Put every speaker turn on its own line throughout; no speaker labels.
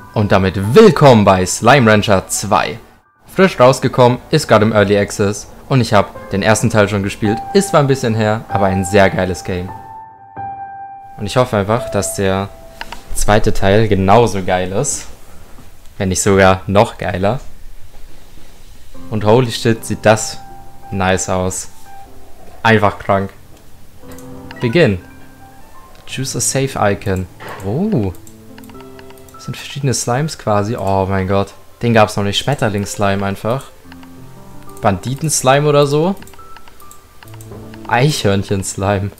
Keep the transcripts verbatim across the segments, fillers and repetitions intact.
Und damit willkommen bei Slime Rancher zwei. Frisch rausgekommen, ist gerade im Early Access und ich habe den ersten Teil schon gespielt. Ist zwar ein bisschen her, aber ein sehr geiles Game. Und ich hoffe einfach, dass der zweite Teil genauso geil ist. Wenn nicht sogar noch geiler. Und holy shit, sieht das nice aus. Einfach krank. Begin. Choose a Save Icon. Oh. Das sind verschiedene Slimes quasi. Oh mein Gott. Den gab es noch nicht. Schmetterling-Slime einfach. Banditen-Slime oder so. Eichhörnchen-Slime.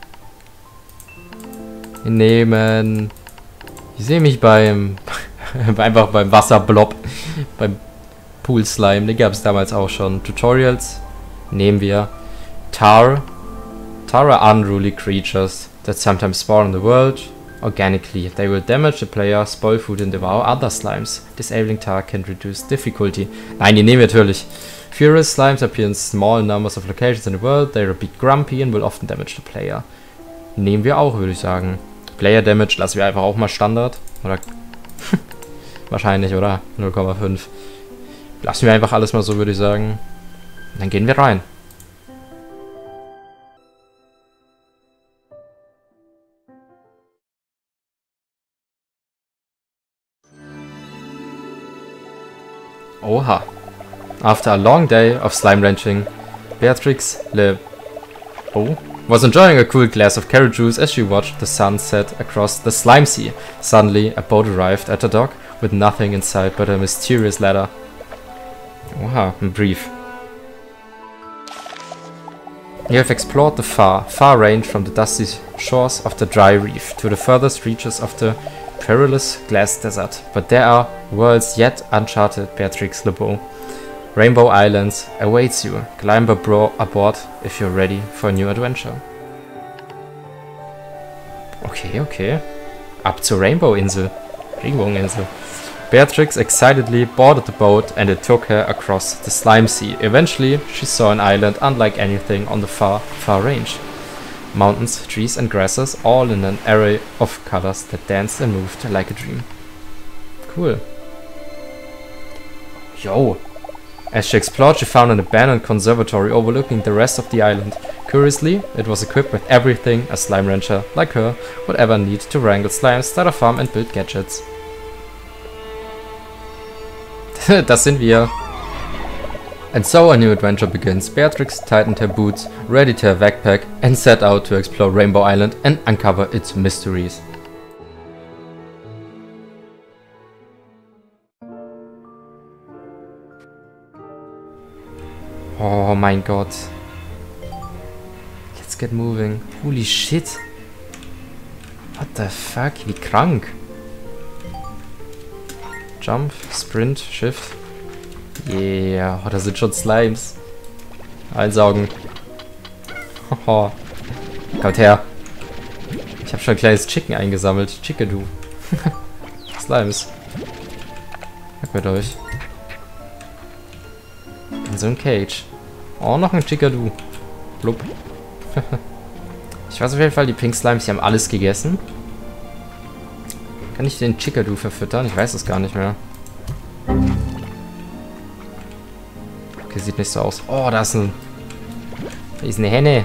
Wir nehmen... Ich sehe mich beim... einfach beim Wasserblob. Beim Pool-Slime. Den gab es damals auch schon. Tutorials. Nehmen wir. Tar. Tar are unruly creatures that sometimes spawn in the world organically. They will damage the player, spoil food and devour other slimes. Disabling Tar can reduce difficulty. Nein, die nehmen wir natürlich. Furious Slimes appear in small numbers of locations in the world. They are a bit grumpy and will often damage the player. Nehmen wir auch, würde ich sagen. Player Damage lassen wir einfach auch mal Standard. Oder wahrscheinlich, oder? null Komma fünf. Lassen wir einfach alles mal so, würde ich sagen. Dann gehen wir rein. Oha. After a long day of slime ranching, Beatrix Le... Oh? was enjoying a cool glass of carrot juice as she watched the sun set across the slime sea. Suddenly, a boat arrived at the dock with nothing inside but a mysterious ladder. Oha, a brief. You have explored the far, far range from the dusty shores of the dry reef to the furthest reaches of the perilous glass desert, but there are worlds yet uncharted, Beatrix LeBeau. Rainbow Islands awaits you. Climb abro aboard if you're ready for a new adventure. Okay, okay. Ab zur Rainbow-Insel. Regenbogeninsel. Beatrix excitedly boarded the boat and it took her across the slime sea. Eventually, she saw an island unlike anything on the far, far range. Mountains, trees and grasses, all in an array of colors that danced and moved like a dream. Cool. Yo! As she explored, she found an abandoned conservatory overlooking the rest of the island. Curiously, it was equipped with everything a slime rancher, like her, would ever need to wrangle slimes, start a farm and build gadgets. Das sind wir. And so a new adventure begins. Beatrix tightened her boots, readied her backpack, and set out to explore Rainbow Island and uncover its mysteries. Oh mein Gott. Let's get moving. Holy shit. What the fuck? Wie krank. Jump, Sprint, Shift. Yeah. Oh, da sind schon Slimes. Einsaugen. Oh. Kommt her. Ich habe schon ein kleines Chicken eingesammelt. Chickadoo. Slimes. Weg mit euch. In so ein Cage. Oh, noch ein Chickadoo. Blub. Ich weiß auf jeden Fall, die Pink Slimes, die haben alles gegessen. Kann ich den Chickadoo verfüttern? Ich weiß es gar nicht mehr. Okay, sieht nicht so aus. Oh, da ist ein... Da ist eine Henne.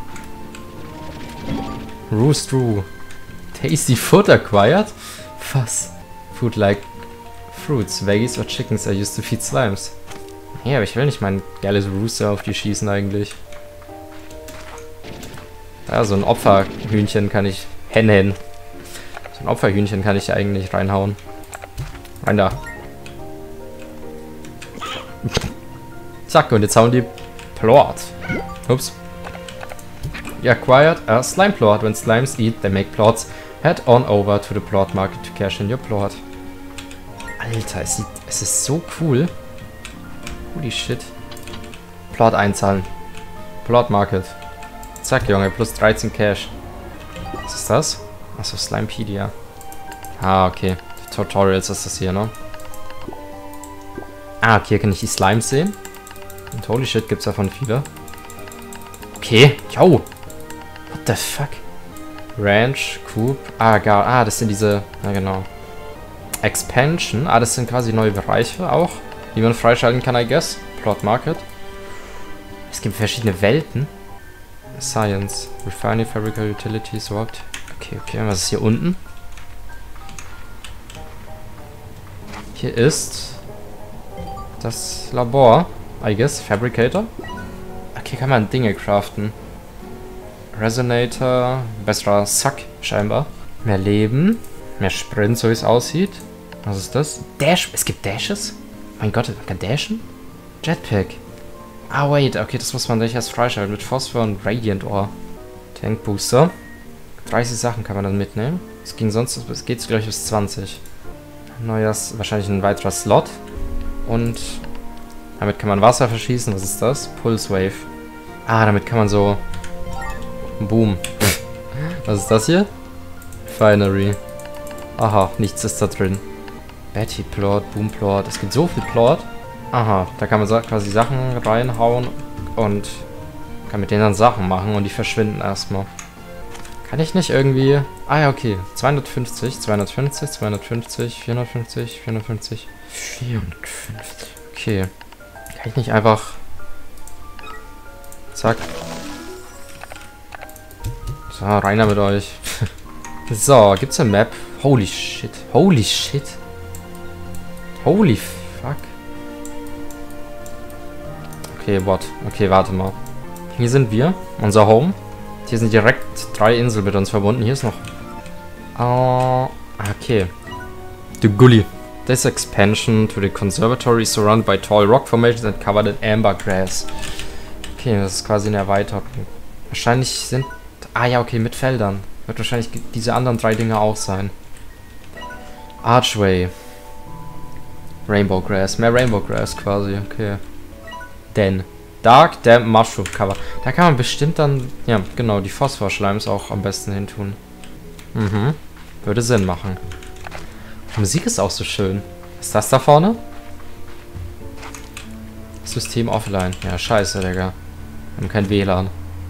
Roostru. Tasty food acquired? Was? Food like fruits, veggies or chickens are used to feed slimes. Ja, aber ich will nicht mein geiles Rooster auf die schießen eigentlich. Ja, so ein Opferhühnchen kann ich... Hen, hen. So ein Opferhühnchen kann ich eigentlich reinhauen. Rein da. Zack, und jetzt hauen die Plort. Ups. You acquired a slime plort. When slimes eat, they make plorts. Head on over to the plort market to cash in your plort. Alter, es, sieht, es ist so cool. Holy shit. Plort einzahlen. Plort Market. Zack, Junge, plus dreizehn Cash. Was ist das? Achso, Slimepedia. Ah, okay. Tutorials ist das hier, ne? Ah, okay, hier kann ich die Slimes sehen. Und holy shit, gibt's davon viele. Okay, yo. What the fuck? Ranch, Coop. Ah, gar. Ah, das sind diese. Ja, genau. Expansion. Ah, das sind quasi neue Bereiche auch, die man freischalten kann, I guess. Plot Market. Es gibt verschiedene Welten. Science. Refinery, Fabrical, Utilities, what? Okay, okay. Was ist hier unten? Hier ist das Labor, I guess. Fabricator. Okay, kann man Dinge craften. Resonator. Besserer Sack, scheinbar. Mehr Leben. Mehr Sprint, so wie es aussieht. Was ist das? Dash. Es gibt Dashes? Mein Gott, man kann dashen? Jetpack. Ah, wait. Okay, das muss man sich erst freischalten. Mit Phosphor und Radiant Ore. Tank Booster. dreißig Sachen kann man dann mitnehmen. Es ging sonst, es geht glaube ich bis zwanzig. Neues, wahrscheinlich ein weiterer Slot. Und damit kann man Wasser verschießen. Was ist das? Pulse Wave. Ah, damit kann man so... Boom. Was ist das hier? Refinery. Aha, nichts ist da drin. Betty Plot, Boom Plot. Es gibt so viel Plot. Aha, da kann man quasi Sachen reinhauen und kann mit denen dann Sachen machen und die verschwinden erstmal. Kann ich nicht irgendwie... Ah ja, okay. zweihundertfünfzig, zweihundertfünfzig, zweihundertfünfzig, vierhundertfünfzig, vierhundertfünfzig, vierhundertfünfzig. Okay. Kann ich nicht einfach... Zack. So, rein da mit euch. So, gibt's eine Map? Holy shit. Holy shit. Holy fuck. Okay, what? Okay, warte mal. Hier sind wir. Unser Home. Hier sind direkt drei Inseln mit uns verbunden. Hier ist noch... Oh, okay. The Gully. This expansion to the conservatory is surrounded by tall rock formations and covered in amber grass. Okay, das ist quasi eine Erweiterung. Wahrscheinlich sind... Ah ja, okay, mit Feldern. Wird wahrscheinlich diese anderen drei Dinge auch sein. Archway. Rainbow Grass. Mehr Rainbow Grass quasi. Okay. Denn... Dark Damp Mushroom Cover. Da kann man bestimmt dann, ja, genau, die Phosphor-Schleims auch am besten hin tun. Mhm. Würde Sinn machen. Die Musik ist auch so schön. Ist das da vorne? System offline. Ja, scheiße, Digga. Wir haben kein W L A N.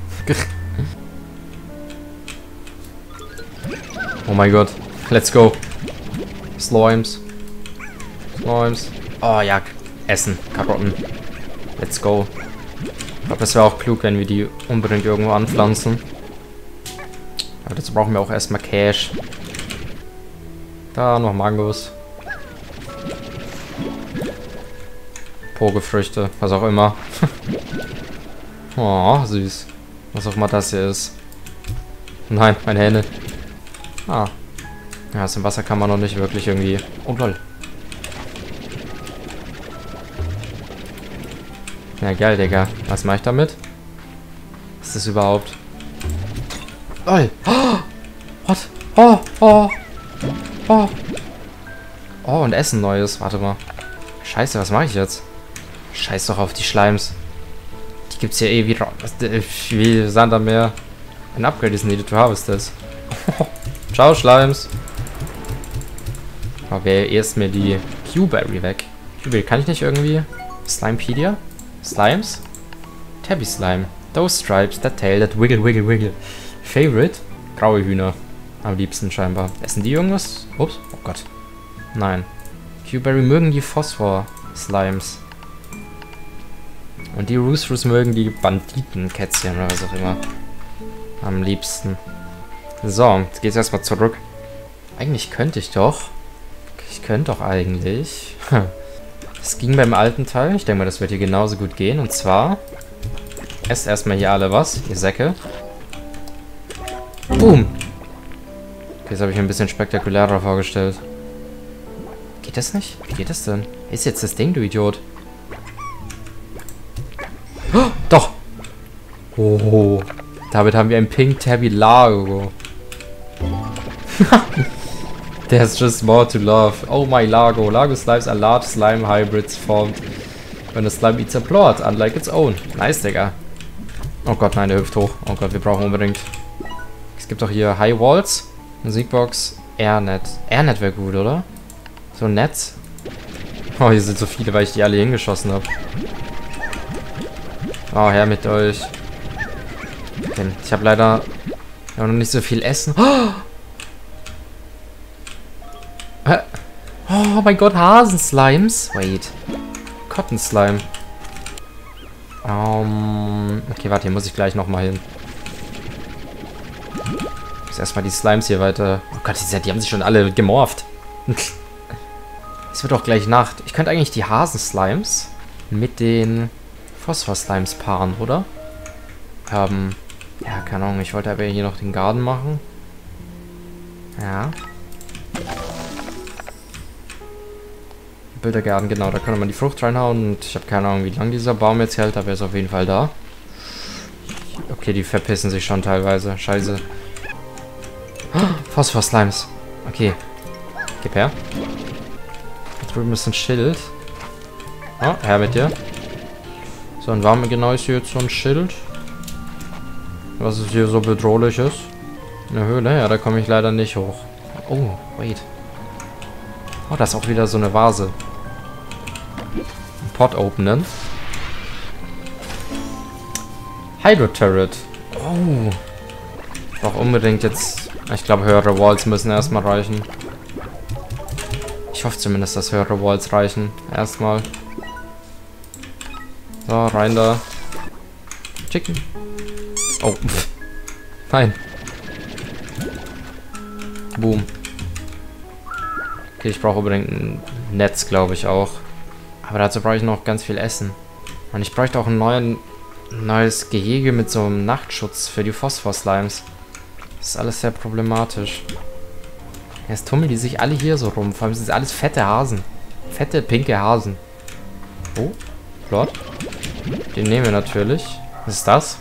Oh mein Gott. Let's go. Slimes. Slimes. Oh ja, Essen. Karotten. Let's go. Ich glaube, es wäre auch klug, wenn wir die unbedingt irgendwo anpflanzen. Aber dazu brauchen wir auch erstmal Cash. Da noch Mangos. Pogefrüchte, was auch immer. Oh, süß. Was auch immer das hier ist. Nein, meine Hände. Ah. Ja, aus dem Wasser kann man noch nicht wirklich irgendwie... Oh, lol. Ja, geil, Digga. Was mache ich damit? Was ist das überhaupt? Lol. Oh, what? Oh, oh. Oh. Oh, und Essen Neues. Warte mal. Scheiße, was mache ich jetzt? Scheiß doch auf die Schleims. Die gibt's ja eh wieder. Wie Sand am Meer. Ein Upgrade is needed to harvest this. Ciao, Schleims. Aber erst mir die Q-Berry weg. Q-Berry, kann ich nicht irgendwie... Slimepedia? Slimes? Tabby Slime. Those stripes, that tail, that wiggle, wiggle, wiggle. Favorite? Graue Hühner. Am liebsten scheinbar. Essen die irgendwas? Ups. Oh Gott. Nein. Q-Berry mögen die Phosphor-Slimes. Und die Roosroos mögen die Banditenkätzchen oder was auch immer. Am liebsten. So, jetzt geht's erstmal zurück. Eigentlich könnte ich doch. Ich könnte doch eigentlich. Es ging beim alten Teil. Ich denke mal, das wird hier genauso gut gehen. Und zwar... Esst erstmal hier alle was, ihr Säcke. Boom! Okay, das habe ich mir ein bisschen spektakulärer vorgestellt. Geht das nicht? Wie geht das denn? Ist jetzt das Ding, du Idiot? Oh, doch! Oh, damit haben wir ein Pink Tabby Lago. There's just more to love. Oh my Lago. Lago slimes are large slime hybrids formed when a slime eats a plot, unlike its own. Nice, Digga. Oh Gott, nein, der hüpft hoch. Oh Gott, wir brauchen unbedingt... Es gibt doch hier High Walls, Musikbox, Airnet. Airnet wäre gut, oder? So ein Netz. Oh, hier sind so viele, weil ich die alle hingeschossen habe. Oh, her mit euch. Denn ich habe leider noch nicht so viel Essen. Oh! Oh mein Gott, Hasenslimes. Wait. Cotton Slime. Um, okay, warte, hier muss ich gleich nochmal hin. Ich muss erstmal die Slimes hier weiter... Oh Gott, die, die haben sich schon alle gemorpht. Es wird auch gleich Nacht. Ich könnte eigentlich die Hasenslimes mit den Phosphor-Slimes paaren, oder? Ähm, ja, keine Ahnung. Ich wollte aber hier noch den Garten machen. Ja. Bildergarten, genau. Da könnte man die Frucht reinhauen. Und ich habe keine Ahnung, wie lange dieser Baum jetzt hält. Aber er ist auf jeden Fall da. Okay, die verpissen sich schon teilweise. Scheiße. Oh, Phosphor-Slimes. Okay. Gib her. Da drüben ist ein Schild. Oh, her mit dir. So, und warum genau ist hier jetzt so ein Schild? Was ist hier so bedrohlich ist? Eine Höhle? Ja, da komme ich leider nicht hoch. Oh, wait. Oh, da ist auch wieder so eine Vase. Ein Pot openen. Hydro Turret. Oh. Ich brauche unbedingt jetzt... Ich glaube, höhere Walls müssen erstmal reichen. Ich hoffe zumindest, dass höhere Walls reichen. Erstmal. So, rein da. Chicken. Oh. Nein. Boom. Okay, ich brauche unbedingt ein Netz, glaube ich auch. Aber dazu brauche ich noch ganz viel Essen. Und ich bräuchte auch ein neuen, neues Gehege mit so einem Nachtschutz für die Phosphor-Slimes. Das ist alles sehr problematisch. Jetzt tummeln die sich alle hier so rum. Vor allem sind es alles fette Hasen. Fette, pinke Hasen. Oh, Lord. Den nehmen wir natürlich. Was ist das?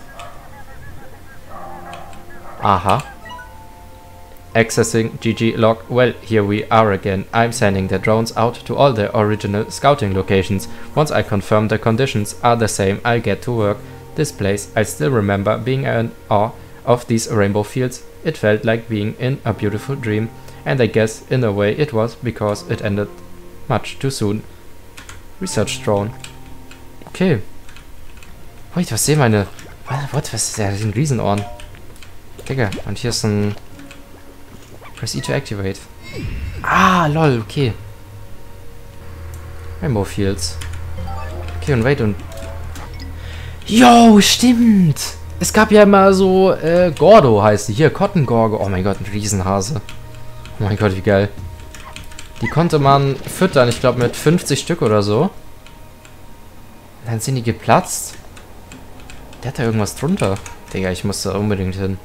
Aha. Accessing G G log. Well, here we are again. I'm sending the drones out to all the original scouting locations. Once I confirm the conditions are the same, I'll get to work. This place, I still remember being in awe of these rainbow fields. It felt like being in a beautiful dream. And I guess in a way it was because it ended much too soon. Research drone. Okay. Wait, was sehen meine... What? Was ist das? Ein Riesenohren. Digga, und hier ist ein... Press E to activate. Ah, lol, okay. Rainbow Fields. Okay, und wait, und... Yo, stimmt! Es gab ja immer so, äh, Gordo heißt die. Hier, Cotton Gorgo. Oh mein Gott, ein Riesenhase. Oh mein Gott, wie geil. Die konnte man füttern, ich glaube mit fünfzig Stück oder so. Und dann sind die geplatzt. Der hat da irgendwas drunter. Digga, ich muss da unbedingt hin.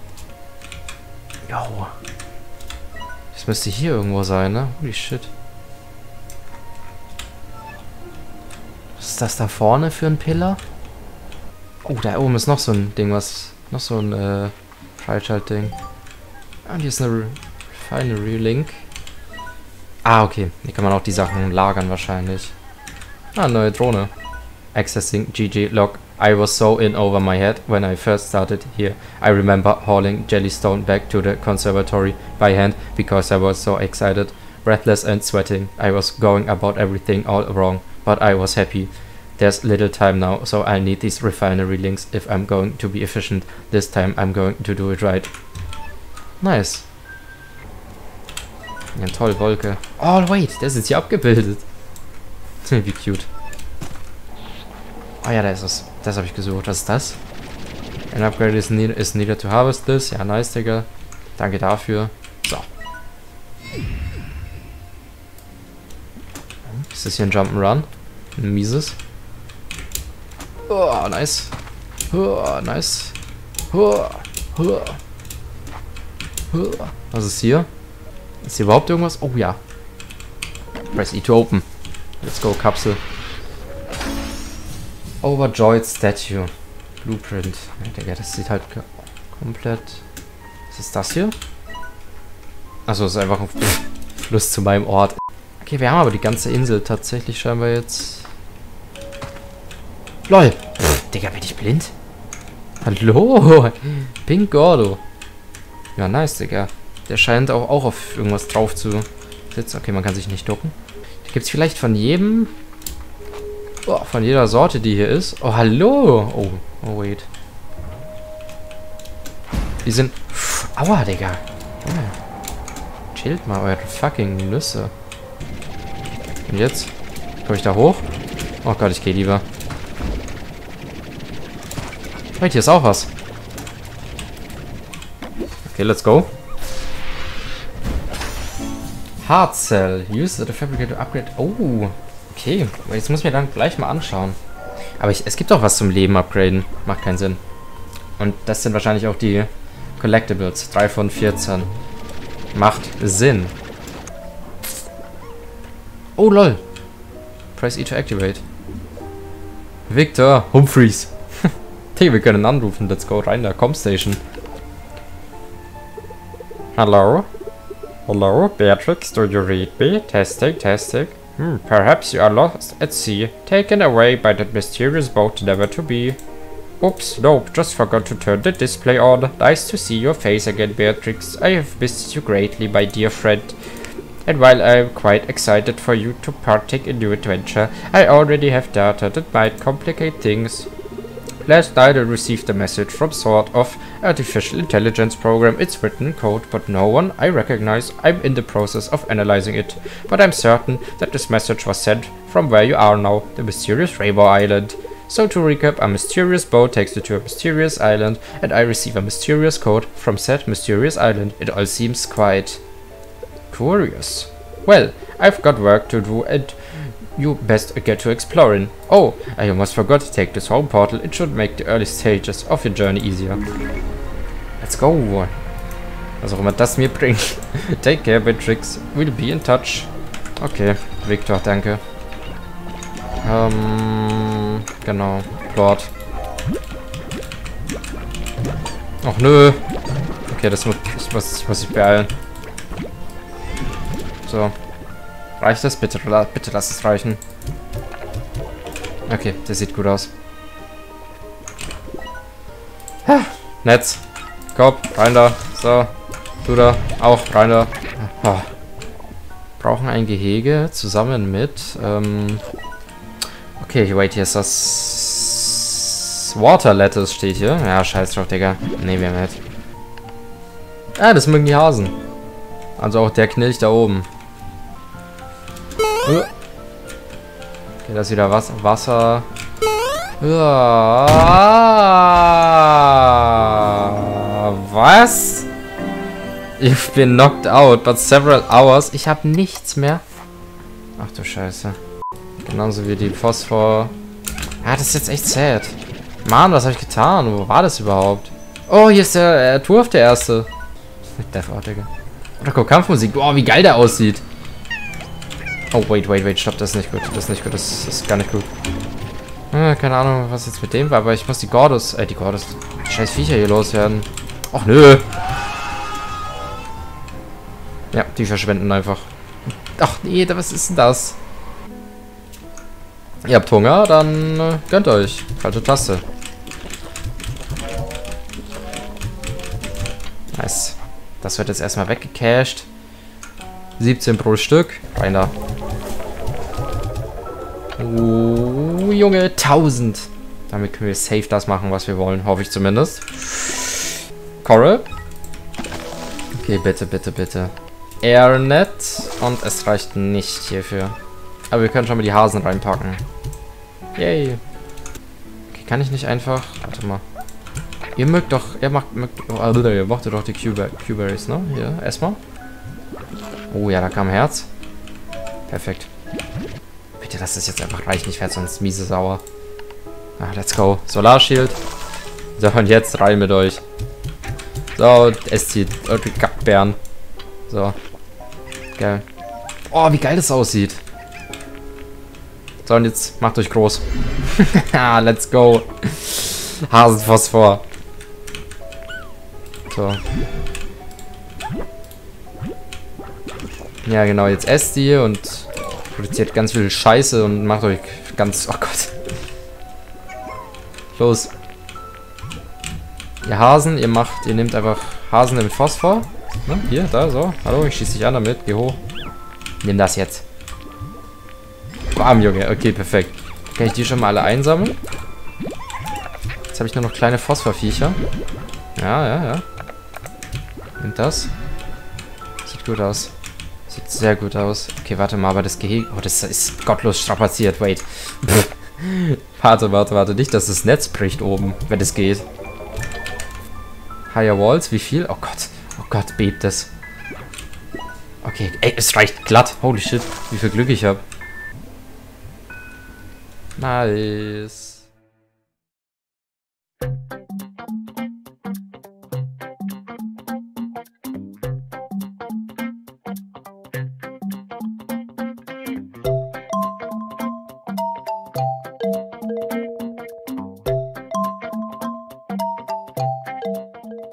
Yo. Das müsste hier irgendwo sein, ne? Holy shit. Was ist das da vorne für ein Pillar? Oh, da oben ist noch so ein Ding, was... Noch so ein, äh... Freischaltding. Ah, und hier ist eine Refinery Link. Ah, okay. Hier kann man auch die Sachen lagern wahrscheinlich. Ah, neue Drohne. Accessing G G log. I was so in over my head when I first started here. I remember hauling Jellystone back to the conservatory by hand because I was so excited, breathless and sweating. I was going about everything all wrong, but I was happy. There's little time now, so I need these refinery links if I'm going to be efficient. This time I'm going to do it right. Nice. Ja, toll, Wolke. Oh, wait, der ist jetzt hier abgebildet. Wie cute. Oh ja, da ist es. Das habe ich gesucht. Was ist das? An upgrade is, need is needed to harvest this. Ja, nice, Digga. Danke dafür. So. Ist das hier ein Jump'n'Run? Ein mieses. Oh, nice. Oh, nice. Oh, oh. Oh. Was ist hier? Ist hier überhaupt irgendwas? Oh ja. Press E to open. Let's go, Kapsel. Overjoyed Statue. Blueprint. Ja, Digga, das sieht halt komplett... Was ist das hier? Achso, das ist einfach ein Fluss zu meinem Ort. Okay, wir haben aber die ganze Insel tatsächlich scheinbar jetzt... LOL! Pff, Digga, bin ich blind? Hallo! Pink Gordo. Ja, nice, Digga. Der scheint auch, auch auf irgendwas drauf zu sitzen. Okay, man kann sich nicht ducken. Gibt es vielleicht von jedem... Oh, von jeder Sorte, die hier ist. Oh, hallo! Oh, oh, wait. Die sind... Aua, Digga. Oh. Chillt mal eure fucking Nüsse. Und jetzt? Komme ich da hoch? Oh Gott, ich gehe lieber. Wait, hier ist auch was. Okay, let's go. Hard Cell. Use the fabricator to upgrade. Oh, okay. Jetzt muss ich mir dann gleich mal anschauen. Aber ich, es gibt auch was zum Leben upgraden. Macht keinen Sinn. Und das sind wahrscheinlich auch die Collectibles. drei von vierzehn. Macht Sinn. Oh, lol. Press E to activate. Victor Humphreys. Hey, wir können anrufen. Let's go rein, der Com-Station. Hello? Hello, Beatrix, do you read me? Testing, testing. Hmm, perhaps you are lost at sea, taken away by that mysterious boat never to be. Oops, nope, just forgot to turn the display on. Nice to see your face again, Beatrix. I have missed you greatly, my dear friend. And while I am quite excited for you to partake in your adventure, I already have data that might complicate things. Last night I received a message from sort of artificial intelligence program. It's written in code, but no one I recognize. I'm in the process of analyzing it, but I'm certain that this message was sent from where you are now, the mysterious Rainbow Island. So to recap, a mysterious boat takes you to a mysterious island, and I receive a mysterious code from said mysterious island. It all seems quite curious. Well, I've got work to do, and you best get to exploring. Oh, I almost forgot to take this home portal. It should make the early stages of your journey easier. Let's go. Was auch immer das mir bringt. Take care, Beatrix. We'll be in touch. Okay, Victor, danke. Ähm, genau. Plot. Ach nö. Okay, das muss ich, muss, ich muss ich beeilen. So. Reicht das? Bitte, bitte lass es reichen. Okay, das sieht gut aus. Ha, Netz. Kopf, rein da. So. Du da. Auch rein da. Oh. Brauchen ein Gehege zusammen mit. Ähm okay, wait, hier ist das Water Lettuce steht hier. Ja, scheiß drauf, Digga. Ne, wir haben nicht. Ah, das mögen die Hasen. Also auch der Knilch da oben. Okay, das ist wieder was Wasser. Was? Ich bin knocked out, but several hours. Ich habe nichts mehr. Ach du Scheiße. Genauso wie die Phosphor. Ah, das ist jetzt echt sad. Mann, was habe ich getan? Wo war das überhaupt? Oh, hier ist der äh, Turf, der erste. Death Out, Digga. Oder guck, Kampfmusik. Boah, wie geil der aussieht. Oh, wait, wait, wait, stopp, das ist nicht gut, das ist nicht gut, das ist gar nicht gut. Äh, keine Ahnung, was jetzt mit dem war, aber ich muss die Gordos, äh, die Gordos, die scheiß Viecher hier loswerden. Ach, nö. Ja, die verschwenden einfach. Ach, nee, was ist denn das? Ihr habt Hunger, dann äh, gönnt euch. Falsche Taste. Nice. Das wird jetzt erstmal weggecached. siebzehn pro Stück. Rein da. Oh, Junge, tausend. Damit können wir safe das machen, was wir wollen. Hoffe ich zumindest. Coral. Okay, bitte, bitte, bitte. Airnet. Und es reicht nicht hierfür. Aber wir können schon mal die Hasen reinpacken. Yay. Okay, kann ich nicht einfach... Warte mal. Ihr mögt doch... Ihr macht... Mögt, oh, ihr mochtet doch die Q-Berries, ne? Hier, erstmal. Oh ja, da kam ein Herz. Perfekt. Bitte, lass es jetzt einfach reichen. Ich werde sonst miese sauer. Ah, let's go. Solarshield. So, und jetzt rein mit euch. So, es zieht. Eure Kackbären. So. Geil. Oh, wie geil das aussieht. So, und jetzt macht euch groß. Ah, let's go. Hasenphosphor. So. Ja, genau, jetzt esst ihr und produziert ganz viel Scheiße und macht euch ganz... Oh Gott. Los. Ihr Hasen, ihr macht... Ihr nehmt einfach Hasen mit Phosphor. Ne? Hier, da, so. Hallo, ich schieße dich an damit. Geh hoch. Nimm das jetzt. Bam, Junge. Okay, perfekt. Kann ich die schon mal alle einsammeln? Jetzt habe ich nur noch kleine Phosphorviecher. Ja, ja, ja. Nimmt das. Sieht gut aus. Sieht sieht sehr gut aus. Okay, warte mal, aber das Gehege... Oh, das ist gottlos strapaziert. Wait. warte, warte, warte. Nicht, dass das Netz bricht oben, wenn es geht. Higher Walls, wie viel? Oh Gott. Oh Gott, bebt es. Okay, ey, es reicht glatt. Holy shit, wie viel Glück ich habe. Nice.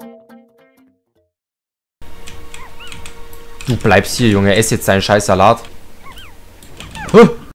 Du bleibst hier, Junge. Ess jetzt deinen scheiß Salat.